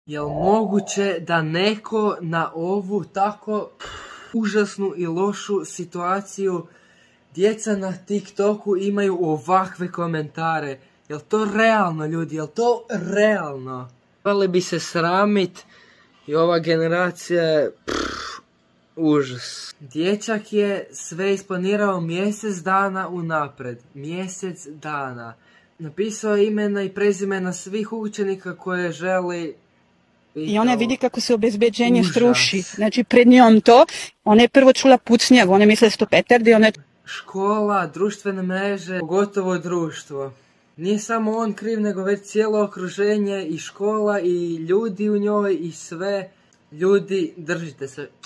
Jel moguće da neko na ovu tako užasnu i lošu situaciju djeca na TikToku imaju ovakve komentare? Jel to realno, ljudi? Jel to realno? Trebali bi se sramit i ova generacija je užas. Dječak je sve isplanirao mjesec dana unaprijed. Mjesec dana. Napisao je imena i prezimena svih učenika koje želi. I ona vidi kako se obezbeđenje sruši. Znači pred njom to, ona je prvo čula pucnjavu, ona je mislila da su to petardi, ona je... Škola, društvene mreže, pogotovo društvo. Nije samo on kriv, nego već cijelo okruženje i škola i ljudi u njoj i sve. Ljudi, držite se.